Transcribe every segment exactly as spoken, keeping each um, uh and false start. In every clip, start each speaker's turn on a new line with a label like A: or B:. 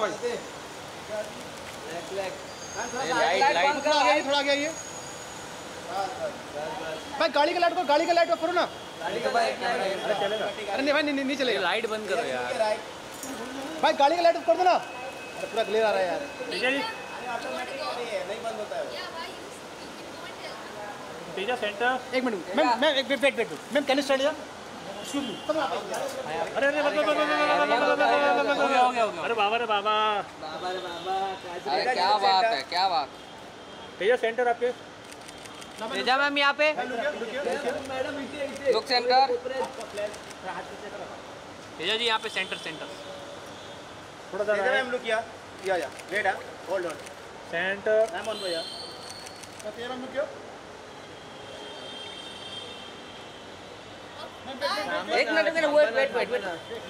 A: भाई।
B: थोड़ा आगे थोड़ा आगे आइए भाई। गाड़ी का लाइट को गाड़ी का लाइट ऑफ करो ना।
A: गाड़ी का लाइट
B: अरे चलेगा। अरे नहीं भाई नहीं नहीं चलेगा।
A: लाइट बंद करो यार
B: भाई गाड़ी का लाइट ऑफ कर दो ना। अरे पूरा क्लियर आ रहा है यार।
C: तेजा जी
A: नहीं बंद होता है।
C: तेजा सेंटर।
B: एक मिनट मैम मैं wait wait wait ma'am can you start यार।
C: अरे अरे अरे बाबा रे बाबा।
A: अरे क्या बात है क्या बात।
C: तेजा सेंटर आपके।
A: तेजा मैम यहाँ पे लुक सेंटर। तेजा जी यहाँ पे सेंटर सेंटर
B: थोड़ा सा मैम लुक किया किया जा वेट है hold on
C: centre.
B: Ma'am on भैया तेरा मैम लुक क्यों।
A: एक मिनट में वेट वेट वेट वेट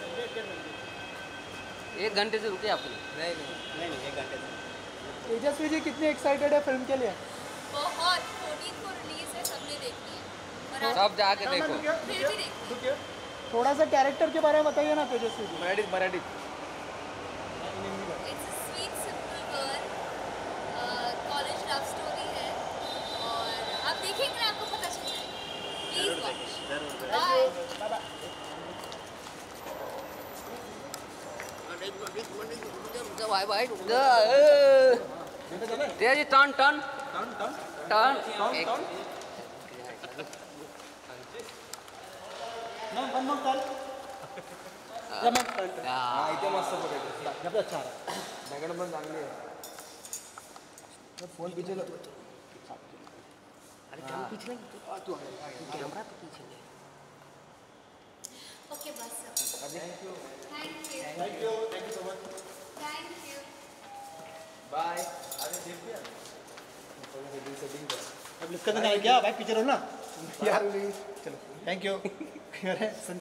A: एक घंटे से रुके आप। नहीं नहीं नहीं एक घंटे से।
B: तेजस्वी जी कितने एक्साइटेड है फिल्म के लिए।
D: बहुत चौदह को रिलीज है, सबने देखनी है।
A: सब जाके देखो।
D: फिर भी देखनी है।
B: थोड़ा सा कैरेक्टर के बारे में बताइए ना Tejaswi ji.
A: Marathi Marathi.
D: It's a sweet simple girl, college love story है और आप देखेंगे ना आपको पता चल जाएगा। Please watch. बाय। भाई भाई Teja ji turn turn turn एक
B: मैम वन मोर कॉल।
A: हां इथे मस्त फोटो
B: जब अच्छा आ रहा
A: बॅकग्राउंड पण चांगली आहे।
B: फोन पीछे लो।
A: अरे कैमरा पीछे नहीं तू कैमरा तो पीछे ले।
D: ओके बस thank you thank you
B: thank you thank you so much.
D: Thank you
A: bye. अरे सेफ किया सेटिंग कर।
B: अब लिख कर देना है क्या भाई पीछे रहो ना यार। चलो थैंक यू।